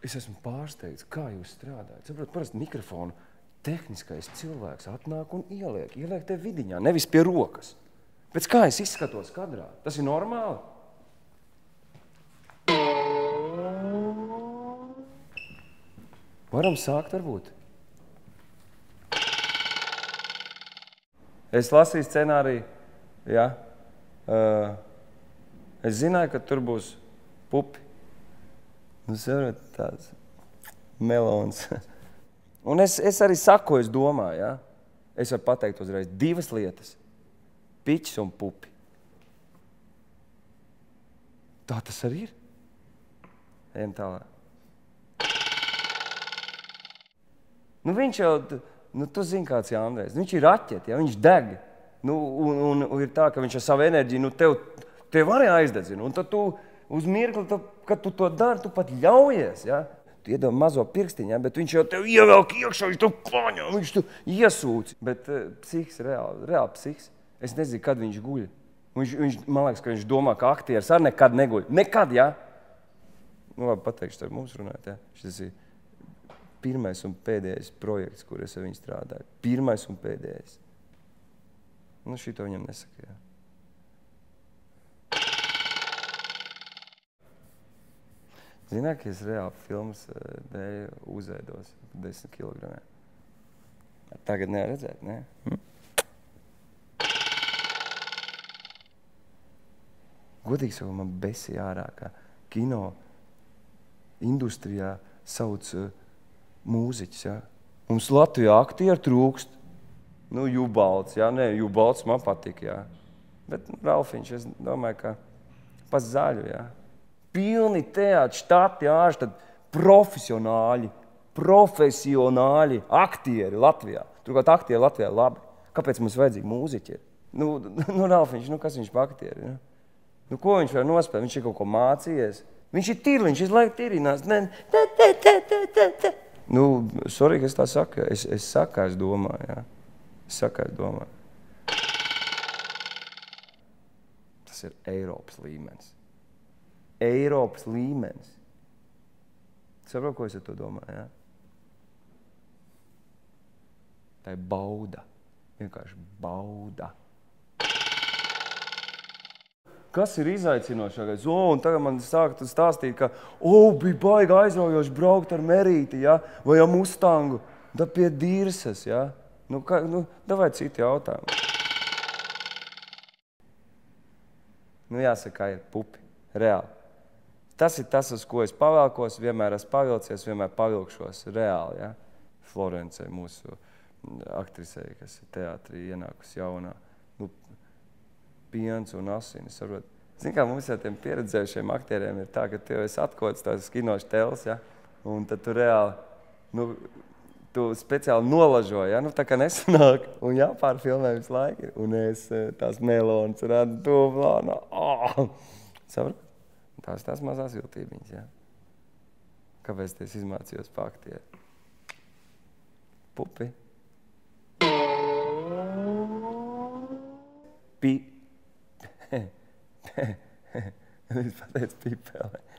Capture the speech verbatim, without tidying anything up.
Es esmu pārsteigts, kā jūs strādājat. Saprot, parasti mikrofonu tehniskais cilvēks atnāk un ieliek. Ieliek te vidiņā, nevis pie rokas. Pēc kā es izskatos kadrā? Tas ir normāli? Varam sākt varbūt. Es lasīju scenāriju, ja. Uh, es zināju, ka tur būs pupi. Nu, saprot, tāds melons. Un es, es arī saku, es domāju, ja. Es varu pateikt uzreiz divas lietas. Piķis un pupi. Tā tas arī ir. Ejam tālāk. Nu, viņš jau, nu, tu zini, kāds ir Andrejs. Viņš ir raķeti, ja, viņš deg. Nu, un, un, un ir tā, ka viņš ar savu enerģiju, nu, tev, tev arī aizdedzina. Un tad tu uz mirkli, tu, kad tu to dari, tu pat ļaujies, ja. Tu iedod mazo pirkstiņu, ja, bet viņš jau tev ievelk iekšā, viņš tev paņem, viņš tu iesūc. Bet uh, psihs, reāli, reāli psihs. Es nezinu, kad viņš guļ. Viņš, viņš, man liekas, ka viņš domā, ka aktieris arī nekad neguļ. Nekad, ja? Nu, labi, pateikšu, ar mums runāt, ja? Šis ir pirmais un pēdējais projekts, kur es ar viņu strādāju. Pirmais un pēdējais. Nu, šito viņam nesaka, ja? Zināt, ka es reāli filmas dēļ uzēdos desmit kilogramiem. Tagad nevar redzēt, ne? Hm? Godīgi sakot, man besīja ārā, ka kino industrijā sauc uh, mūziķis, ja. Mums Latvijā aktieri trūkst. Nu, Jubalts, ja, ne, Jubalts man patika, ja. Bet nu, Ralfiņš, es domāju, ka pa zaļu, ja. Pilni teātri, štati, ārštati, profesionāļi, profesionāļi aktieri Latvijā. Turklāt aktieri Latvijā labi. Kāpēc mums vajadzīgi mūziķi ir? Nu, nu Ralfiņš, nu kas viņš pa aktieri, ja? Nu, ko viņš var nospēt? Viņš ir kaut ko mācījies. Viņš ir tirliņš, viņš laik tirinās. Ne, te, te, te, te, te, te. Nu, sorry, ka es tā saku. Es, es saku, kā es domāju, jā. Es saku, kā es domāju. Tas ir Eiropas līmenis. Eiropas līmenis. Saprot, ko es ar to domāju, jā? Tā ir bauda. Vienkārši bauda. Kas ir izaicinošākais? O, un tagad man sāk stāstīt, ka o, bija baigi aizraujoši braukt ar Merīti, ja? Vai ar Mustangu, da pie Dīrsas, ja? Nu, kā, nu, davai citi jautājumi. Nu, jāsaka, ir pupi, reāli. Tas ir tas, uz ko es pavelkos, vienmēr esmu pavilcies, vienmēr pavilkšos, reāli, ja? Florencei, mūsu aktrisei, kas ir teātrī ienākusi jaunā. Nu, piens un asinis, saprot. Zin kā, mums jau tiem pieredzējušiem aktieriem ir tā, ka tev esi atkots tās kinoši tēls, ja? Un tad tu reāli, nu, tu speciāli nolažo, ja? Nu, tā kā nesanāk. Un jāpārfilmē visu laiku ir. Un es tās melonas radu to plānā. Oh! Saprot? Tās tās mazās jūtībiņas, ja? Kāpēc es izmācījos pa aktieri? Pupi. Pi. Es pateicu pipele.